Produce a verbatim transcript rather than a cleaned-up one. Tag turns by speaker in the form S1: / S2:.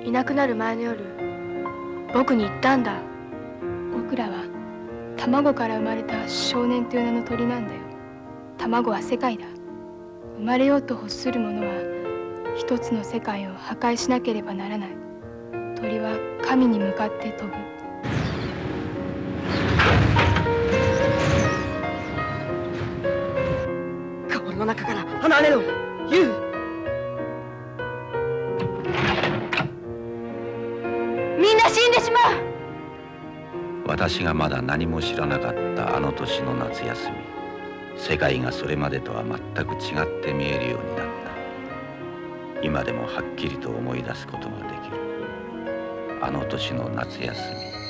S1: いなくなる前の夜、僕に言ったんだ。
S2: 僕らは卵から生まれた少年という名の鳥なんだよ。卵は世界だ。生まれようと欲する者は一つの世界を破壊しなければならない。鳥は神に向かって飛ぶ。
S3: 顔の中から離れろ、ユウ。
S1: みんな死んでしまう。
S4: 私がまだ何も知らなかったあの年の夏休み、世界がそれまでとは全く違って見えるようになった。今でもはっきりと思い出すことができる。あの年の夏休み。